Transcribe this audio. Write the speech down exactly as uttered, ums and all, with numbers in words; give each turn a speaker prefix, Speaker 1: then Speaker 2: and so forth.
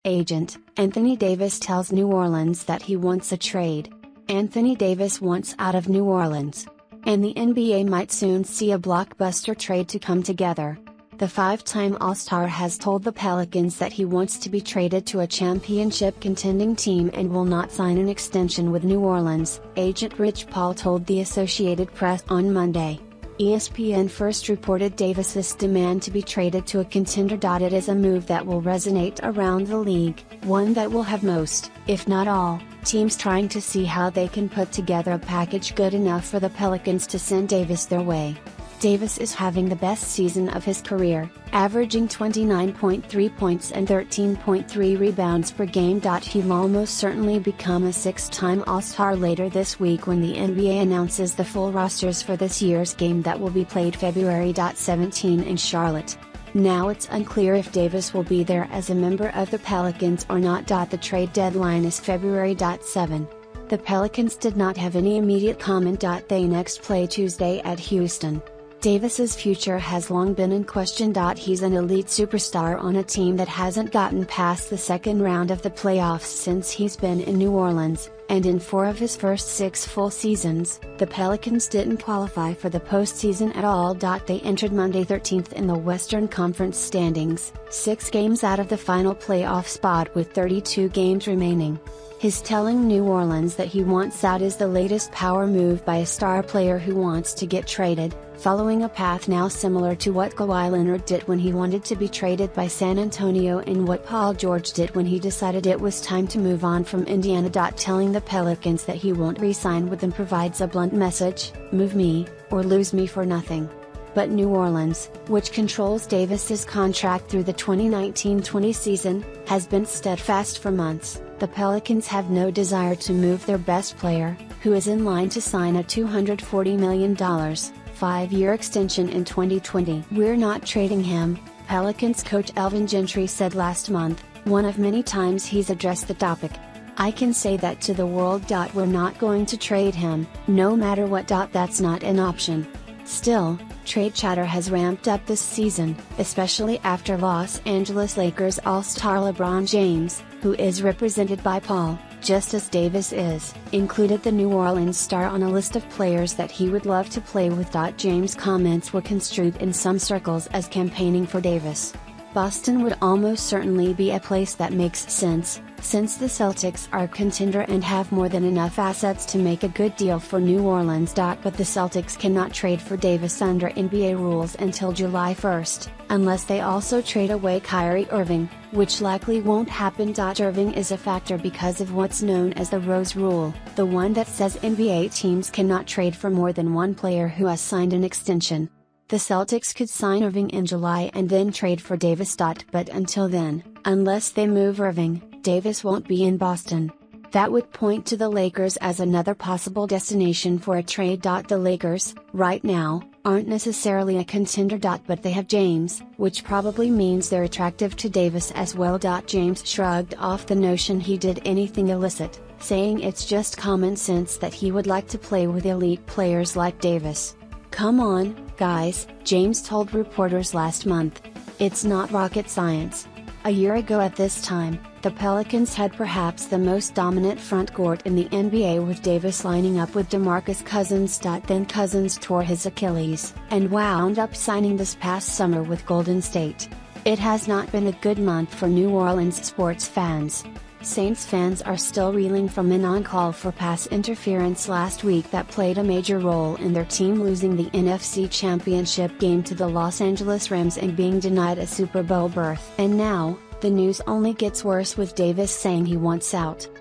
Speaker 1: Agent Anthony Davis tells New Orleans that he wants a trade. Anthony Davis wants out of New Orleans. And the N B A might soon see a blockbuster trade to come together. The five-time All-Star has told the Pelicans that he wants to be traded to a championship-contending team and will not sign an extension with New Orleans, agent Rich Paul told the Associated Press on Monday. E S P N first reported Davis's demand to be traded to a contender. It is a move that will resonate around the league, one that will have most, if not all, teams trying to see how they can put together a package good enough for the Pelicans to send Davis their way. Davis is having the best season of his career, averaging twenty-nine point three points and thirteen point three rebounds per game. He'll almost certainly become a six-time All-Star later this week when the N B A announces the full rosters for this year's game that will be played February seventeenth in Charlotte. Now it's unclear if Davis will be there as a member of the Pelicans or not. The trade deadline is February seventh. The Pelicans did not have any immediate comment. They next play Tuesday at Houston. Davis's future has long been in question. He's an elite superstar on a team that hasn't gotten past the second round of the playoffs since he's been in New Orleans, and in four of his first six full seasons, the Pelicans didn't qualify for the postseason at all. They entered Monday thirteenth in the Western Conference standings, six games out of the final playoff spot with thirty-two games remaining. His telling New Orleans that he wants out is the latest power move by a star player who wants to get traded, following a path now similar to what Kawhi Leonard did when he wanted to be traded by San Antonio and what Paul George did when he decided it was time to move on from Indiana. Telling the Pelicans that he won't re-sign with them provides a blunt message: move me, or lose me for nothing. But New Orleans, which controls Davis's contract through the twenty nineteen twenty season, has been steadfast for months. The Pelicans have no desire to move their best player, who is in line to sign a two hundred forty million dollars, five-year extension in twenty twenty. "We're not trading him," Pelicans coach Elvin Gentry said last month, one of many times he's addressed the topic. "I can say that to the world. We're not going to trade him, no matter what. That's not an option." Still, trade chatter has ramped up this season, especially after Los Angeles Lakers All-Star LeBron James, who is represented by Paul, just as Davis is, included the New Orleans star on a list of players that he would love to play with. James' comments were construed in some circles as campaigning for Davis. Boston would almost certainly be a place that makes sense, since the Celtics are a contender and have more than enough assets to make a good deal for New Orleans. But the Celtics cannot trade for Davis under N B A rules until July first, unless they also trade away Kyrie Irving, which likely won't happen. Irving is a factor because of what's known as the Rose Rule, the one that says N B A teams cannot trade for more than one player who has signed an extension. The Celtics could sign Irving in July and then trade for Davis. But until then, unless they move Irving, Davis won't be in Boston. That would point to the Lakers as another possible destination for a trade. The Lakers, right now, aren't necessarily a contender. But they have James, which probably means they're attractive to Davis as well. James shrugged off the notion he did anything illicit, saying it's just common sense that he would like to play with elite players like Davis. "Come on, guys," James told reporters last month. "It's not rocket science." A year ago at this time, the Pelicans had perhaps the most dominant front court in the N B A with Davis lining up with DeMarcus Cousins. Then Cousins tore his Achilles, and wound up signing this past summer with Golden State. It has not been a good month for New Orleans sports fans. Saints fans are still reeling from an on-call for pass interference last week that played a major role in their team losing the N F C Championship game to the Los Angeles Rams and being denied a Super Bowl berth. And now, the news only gets worse with Davis saying he wants out.